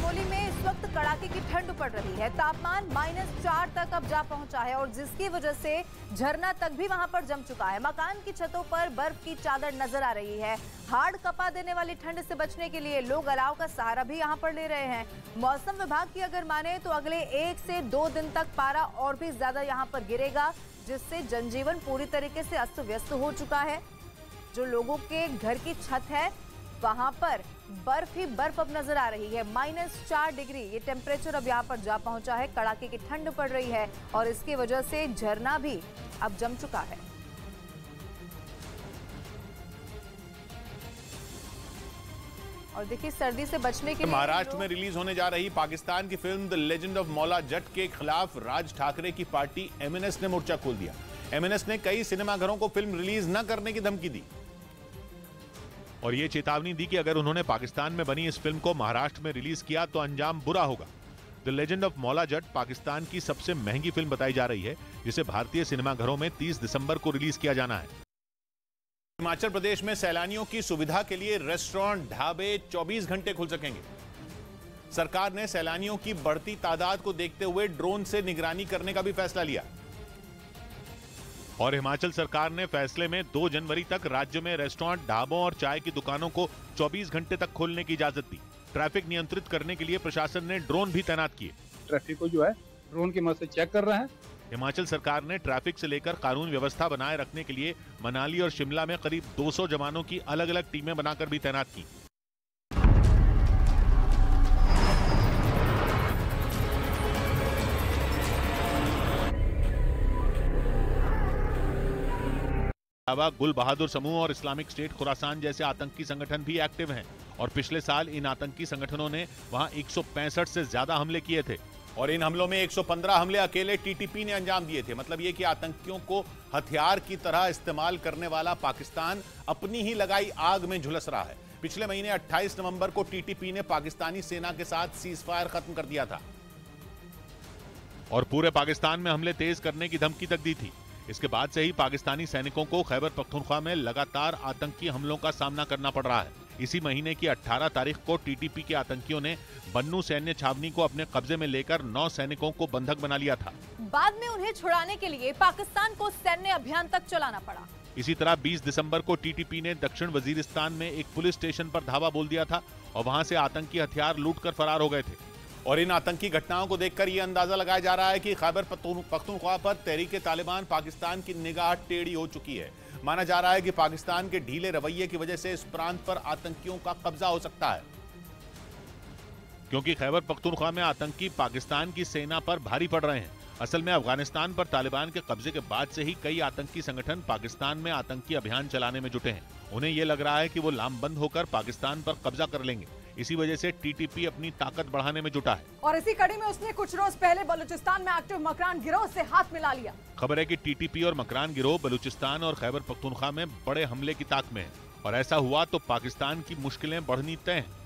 चमोली में इस वक्त कड़ाके की ठंड पड़ रही है। तापमान -4 तक अब जा पहुंचा है और जिसकी वजह से झरना तक भी वहां पर जम चुका है। मकान की छतों पर बर्फ की चादर नजर आ रही है। हाड़ कपा देने वाली ठंड से बचने के लिए लोग अलाव का सहारा भी यहां पर ले रहे हैं। मौसम विभाग की अगर माने तो अगले 1 से 2 दिन तक पारा और भी ज्यादा यहां पर गिरेगा, जिससे जनजीवन पूरी तरीके से अस्त व्यस्त हो चुका है। जो लोगों के घर की छत है वहां पर बर्फ ही बर्फ अब नजर आ रही है। -4 डिग्री ये टेम्परेचर अब यहां पर जा पहुंचा है। कड़ाके की ठंड पड़ रही है और इसकी वजह से झरना भी अब जम चुका है। और देखिए, सर्दी से बचने के लिए महाराष्ट्र में रिलीज होने जा रही पाकिस्तान की film the legend of Maula Jatt के खिलाफ राज ठाकरे की पार्टी एमएनएस ने मोर्चा खोल दिया। एमएनएस ने कई सिनेमाघरों को फिल्म रिलीज न करने की धमकी दी और ये चेतावनी दी कि अगर उन्होंने पाकिस्तान में बनी इस फिल्म को महाराष्ट्र में रिलीज किया तो अंजाम बुरा होगा। The legend of Maula Jatt Pakistan की सबसे महंगी फिल्म बताई जा रही है, जिसे भारतीय सिनेमाघरों में 30 दिसंबर को रिलीज किया जाना है। हिमाचल प्रदेश में सैलानियों की सुविधा के लिए रेस्टोरेंट, ढाबे 24 घंटे खुल सकेंगे। सरकार ने सैलानियों की बढ़ती तादाद को देखते हुए ड्रोन से निगरानी करने का भी फैसला लिया और हिमाचल सरकार ने फैसले में 2 जनवरी तक राज्य में रेस्टोरेंट, ढाबों और चाय की दुकानों को 24 घंटे तक खोलने की इजाजत दी। ट्रैफिक नियंत्रित करने के लिए प्रशासन ने ड्रोन भी तैनात किए। ट्रैफिक को जो है ड्रोन की मदद से चेक कर रहे हैं। हिमाचल सरकार ने ट्रैफिक से लेकर कानून व्यवस्था बनाए रखने के लिए मनाली और शिमला में करीब 200 जवानों की अलग अलग टीमें बनाकर भी तैनात की। गुल बहादुर समूह और इस्लामिक स्टेट खुरासान जैसे आतंकी संगठन भी एक्टिव हैं और पिछले साल इन आतंकी संगठनों ने वहां 165 से ज्यादा हमले किए थे और इन हमलों में 115 हमले अकेले टीटीपी ने अंजाम दिए थे। मतलब ये कि आतंकियों को हथियार की तरह इस्तेमाल करने वाला पाकिस्तान अपनी ही लगाई आग में झुलस रहा है। पिछले महीने 28 नवंबर को टीटीपी ने पाकिस्तानी सेना के साथ सीजफायर खत्म कर दिया था और पूरे पाकिस्तान में हमले तेज करने की धमकी तक दी थी। इसके बाद से ही पाकिस्तानी सैनिकों को खैबर पख्तूनख्वा में लगातार आतंकी हमलों का सामना करना पड़ रहा है। इसी महीने की 18 तारीख को टीटीपी के आतंकियों ने बन्नू सैन्य छावनी को अपने कब्जे में लेकर 9 सैनिकों को बंधक बना लिया था। बाद में उन्हें छुड़ाने के लिए पाकिस्तान को सैन्य अभियान तक चलाना पड़ा। इसी तरह 20 दिसंबर को टीटीपी ने दक्षिण वजीरिस्तान में एक पुलिस स्टेशन पर धावा बोल दिया था और वहां से आतंकी हथियार लूटकर फरार हो गए थे। और इन आतंकी घटनाओं को देखकर यह अंदाजा लगाया जा रहा है कि खैबर पख्तूनख्वा पर तहरीक-ए-तालिबान पाकिस्तान की निगाह टेढ़ी हो चुकी है। माना जा रहा है कि पाकिस्तान के ढीले रवैये की वजह से इस प्रांत पर आतंकियों का कब्जा हो सकता है, क्योंकि खैबर पख्तूनख्वा में आतंकी पाकिस्तान की सेना पर भारी पड़ रहे हैं। असल में अफगानिस्तान पर तालिबान के कब्जे के बाद से ही कई आतंकी संगठन पाकिस्तान में आतंकी अभियान चलाने में जुटे हैं। उन्हें यह लग रहा है कि वो लामबंद होकर पाकिस्तान पर कब्जा कर लेंगे। इसी वजह से टीटीपी अपनी ताकत बढ़ाने में जुटा है और इसी कड़ी में उसने कुछ रोज पहले बलूचिस्तान में एक्टिव मकरान गिरोह से हाथ मिला लिया। खबर है कि टीटीपी और मकरान गिरोह बलूचिस्तान और खैबर पख्तूनख्वा में बड़े हमले की ताक में है और ऐसा हुआ तो पाकिस्तान की मुश्किलें बढ़नी तय हैं।